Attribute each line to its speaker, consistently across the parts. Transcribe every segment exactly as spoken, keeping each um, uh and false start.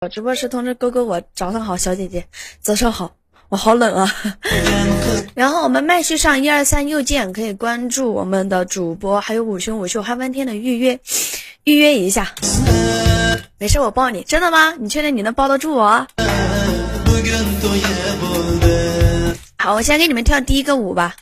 Speaker 1: 直播室通知勾勾我，早上好，小姐姐，早上好，我好冷啊。然后我们麦序上一二三右键可以关注我们的主播，还有五熊五秀嗨翻天的预约，预约一下。没事，我抱你，真的吗？你确定你能抱得住我？好，我先给你们跳第一个舞吧。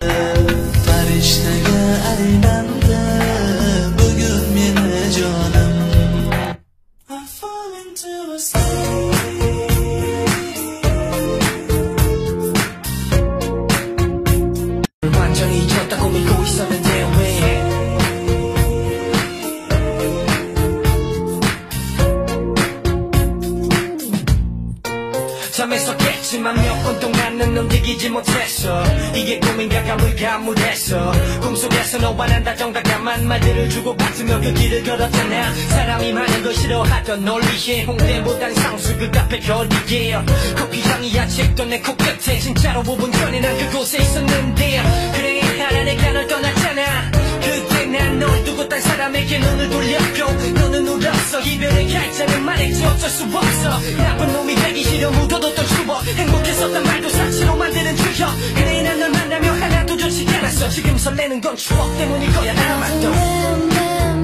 Speaker 2: 잠에서겠지만 몇 번 동안은 움직이지 못했어. 이게 꿈인가 감을 가물했어. 꿈속에서 너와 난 다정다감한 말들을 주고받으며 그 길을 걸었잖아. 사람이 많은 걸 싫어하던 널 위해 홍대보단 상수 그 카페 거리에 커피향이 아직도 내 코끝에 진짜로 오 분 전에 난 그곳에 있었는데 그래 하나 내가 널 떠났잖아. 그때 난 널 두고 딴 사람에게 눈을 돌렸고 너는 울었어. 이별의 갈자는 말했지 어쩔 수 없어. 나쁜 놈이 되기 싫어 묻어뒀던 추억 행복했었단 말도 사치로 만드는 추억. 그래 난 널 만나며 하나도 좋지 않았어. 지금 설레는 건 추억 때문일 거야 아마도.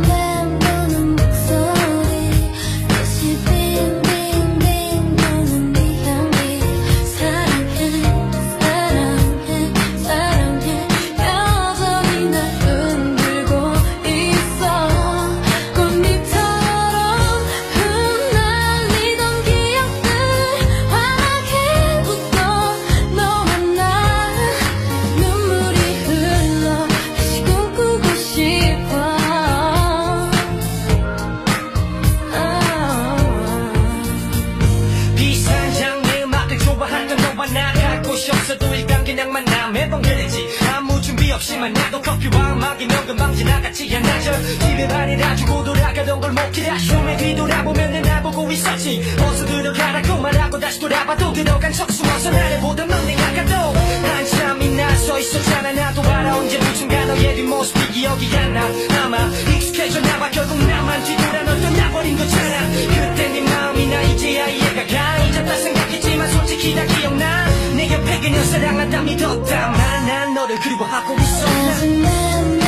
Speaker 2: 그냥 만나 매번 그랬지 아무 준비 없이 만나도 커피와 음악이면 금방 지나갔지 않아져 집에 반이라 주고 돌아가던 걸 못 기다 쇼에 뒤돌아보면 내 나보고 있었지 어서 들어가라고 말하고 다시 돌아봐도 들어간 척 숨어서 나를 보던 넌 내가 가도 한참이 나 서 있었잖아 나도 알아 언제부턴가 너의 뒷모습이 기억이 안 나 아마 익숙해져 나봐 결국 나만 뒤돌아 널 떠나버린 거잖아 그때 네 마음이나 이제야 이해가 가 잊었다 생각했지만 솔직히 다 기억나 내 옆에 그녀 사랑한다 믿었다만 난 너를 그리워하고 있었나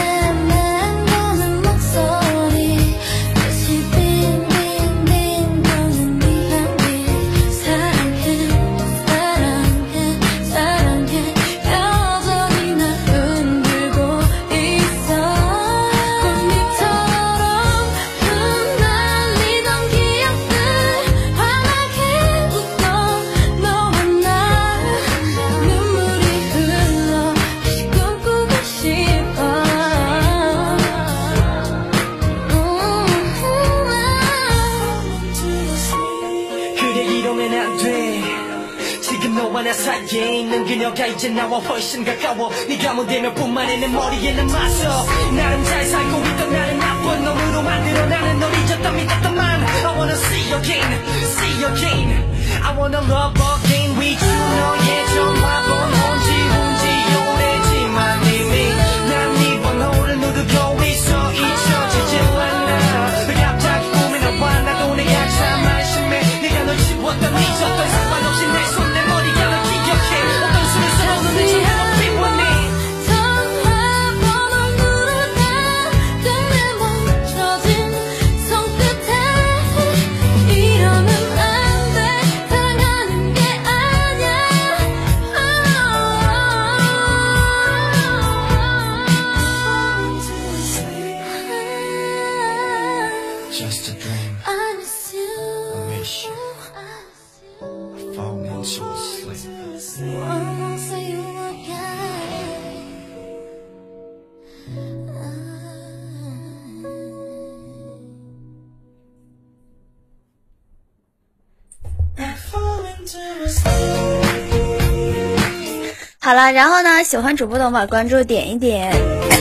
Speaker 2: 너와 나 사이에 있는 그녀가 이제 나와 훨씬 가까워 네가 문대면 뿐만이 내 머리에 남았어 나름 잘 살고 있던 나를 나쁜 놈으로 만들어 나는 널 잊었다 믿었다만 I wanna see you again, see you again I wanna love again with you 너의 전화번 뭔지 뭔지 오래지만 이미 난 네 번호를 누르고 있어 잊혀지지만 나 갑자기 꿈에 나와 나도 내가 참 안심해 내가 널 지웠던 잊었던 상관없이 내 손 내 머리가 널 기억해 어떤 수에서 너는 내 전화가 피곤해
Speaker 3: 전화번호 누르다 끝내 멈춰진 손끝에 이러면 안 돼 사랑하는 게 아냐
Speaker 2: Just a dream
Speaker 3: I miss you
Speaker 2: I miss you I fall into a sleep
Speaker 3: I won't see you again
Speaker 2: I fall into a sleep
Speaker 1: 好了，然后呢，喜欢主播的话关注点一点，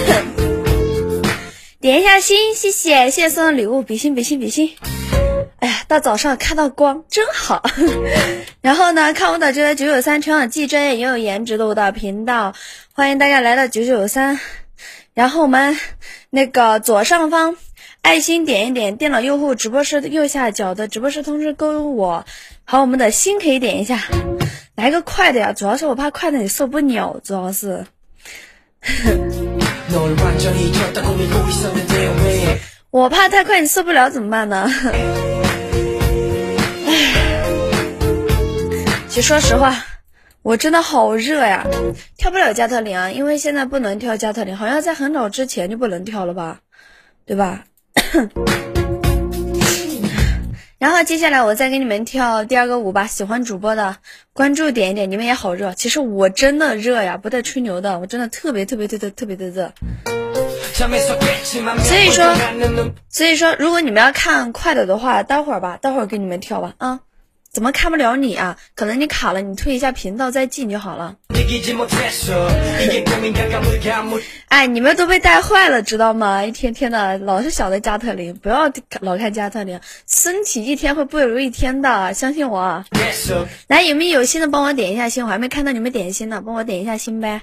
Speaker 1: 点一下心，谢谢，谢谢送的礼物，比心比心比心。哎呀，大早上看到光真好。然后呢，看我的这个九九三全网既专业也有颜值的舞蹈频道，欢迎大家来到九九三。然后我们那个左上方爱心点一点，电脑用户直播室右下角的直播室通知勾我， 好，我们的心可以点一下，来个快的呀，主要是我怕快的你受不了，主要是。我怕太快你受不了怎么办呢？其实说实话，我真的好热呀，跳不了加特林啊，因为现在不能跳加特林，好像在很早之前就不能跳了吧，对吧？然后接下来我再给你们跳第二个舞吧，喜欢主播的关注点一点，你们也好热。其实我真的热呀，不带吹牛的，我真的特别特别特别特别的热。所以说，所以说，如果你们要看快的的话，待会儿吧，待会儿给你们跳吧啊。怎么看不了你啊？可能你卡了，你退一下频道再进就好了。哎，你们都被带坏了，知道吗？一天天的老是想着加特林，不要老看加特林，身体一天会不如一天的，相信我。来，有没有新的帮我点一下心？我还没看到你们点心呢，帮我点一下心呗。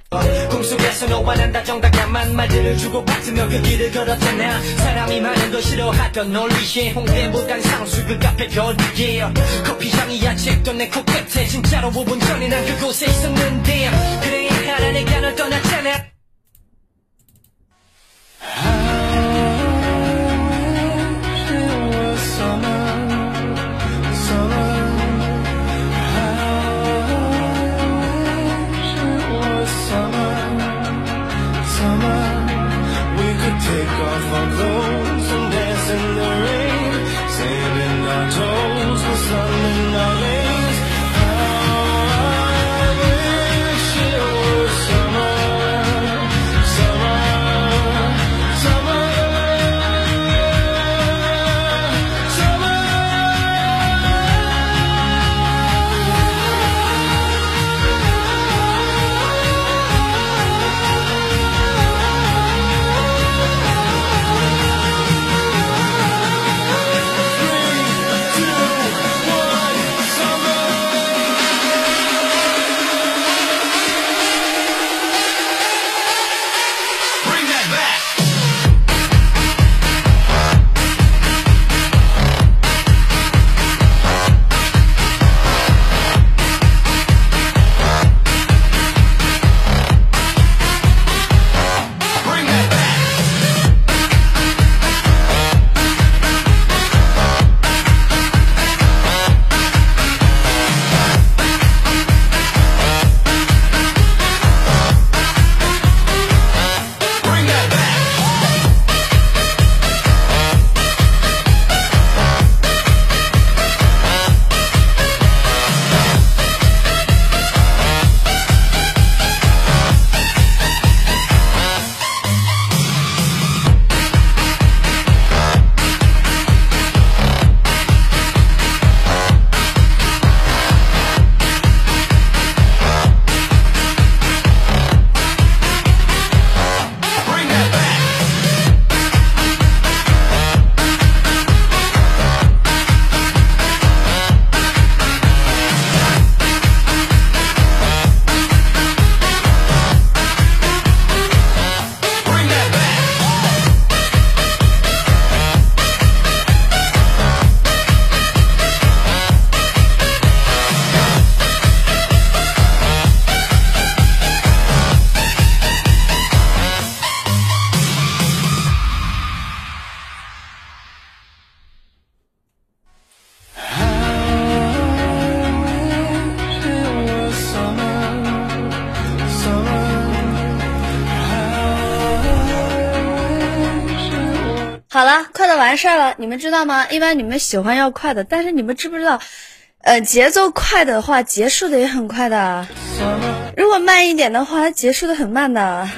Speaker 1: 好了，快的完事儿了，你们知道吗？一般你们喜欢要快的，但是你们知不知道，呃，节奏快的话，结束的也很快的。如果慢一点的话，它结束的很慢的。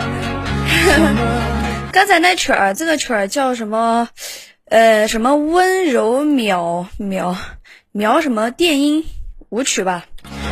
Speaker 1: 刚才那曲儿，这个曲儿叫什么？呃，什么温柔秒秒秒什么电音舞曲吧？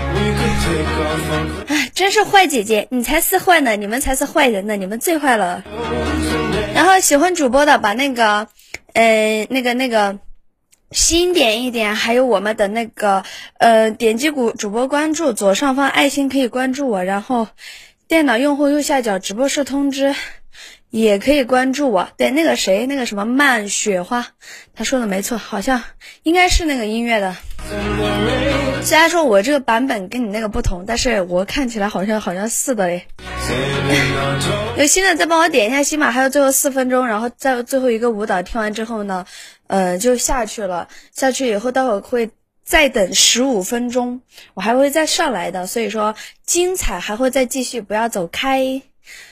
Speaker 1: 哎，真是坏姐姐，你才是坏呢，你们才是坏人呢，你们最坏了。然后喜欢主播的把那个，呃，那个那个心点一点，还有我们的那个呃，点击主主播关注，左上方爱心可以关注我，然后电脑用户右下角直播室通知， 也可以关注我。对，那个谁，那个什么慢雪花，他说的没错，好像应该是那个音乐的。虽然说我这个版本跟你那个不同，但是我看起来好像好像是的嘞。有新的再帮我点一下心吧，还有最后四分钟，然后在最后一个舞蹈听完之后呢，呃，就下去了。下去以后，待会儿会再等十五分钟，我还会再上来的，所以说精彩还会再继续，不要走开。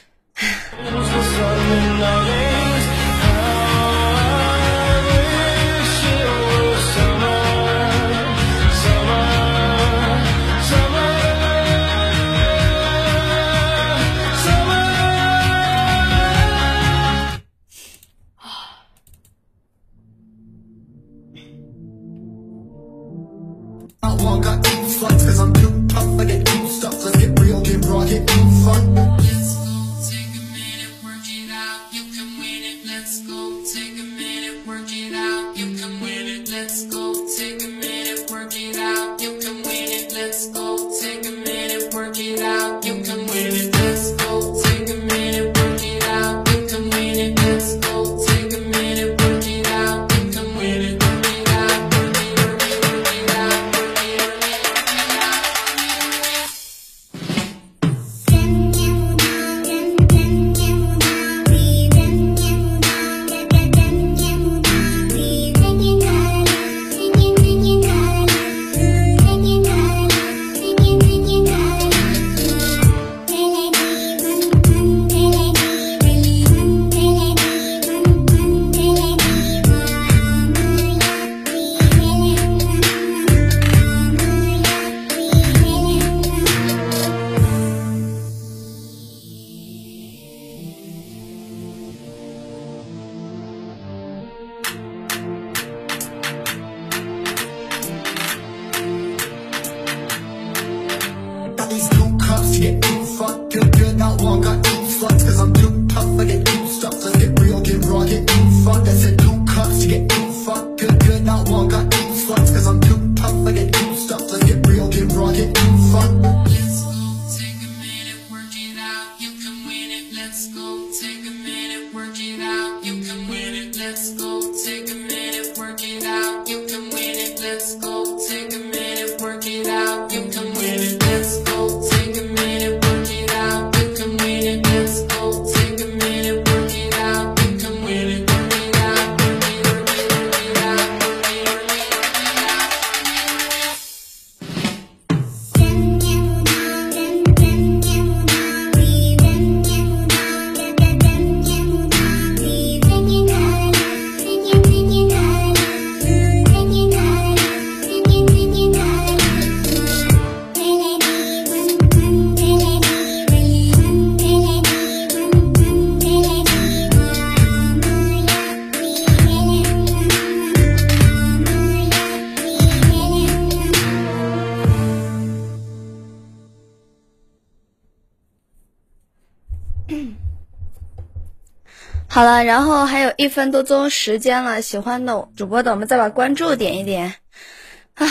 Speaker 1: 好了，然后还有一分多钟时间了，喜欢的主播的我们再把关注点一点啊！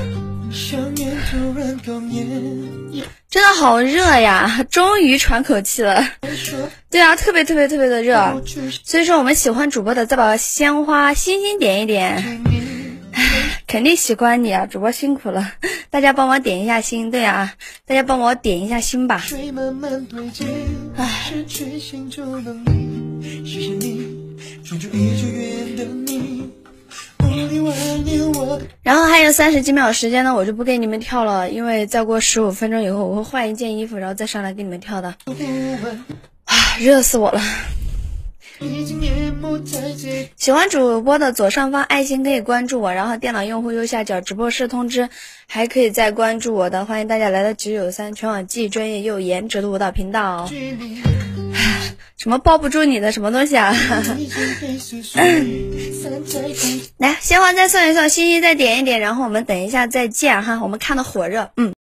Speaker 1: 真的好热呀，终于喘口气了。对啊，特别特别特别的热，所以说我们喜欢主播的再把鲜花星星点一点。肯定喜欢你啊，主播辛苦了，大家帮我点一下心。对啊，大家帮我点一下心吧。唉，然后还有三十几秒时间呢，我就不给你们跳了，因为再过十五分钟以后我会换一件衣服，然后再上来给你们跳的。啊，热死我了。喜欢主播的左上方爱心可以关注我，然后电脑用户右下角直播室通知还可以再关注我的，欢迎大家来到九九三全网既专业又颜值的舞蹈频道。什么抱不住你的什么东西啊？来，鲜花再送一送，星星再点一点，然后我们等一下再见哈，我们看的火热，嗯。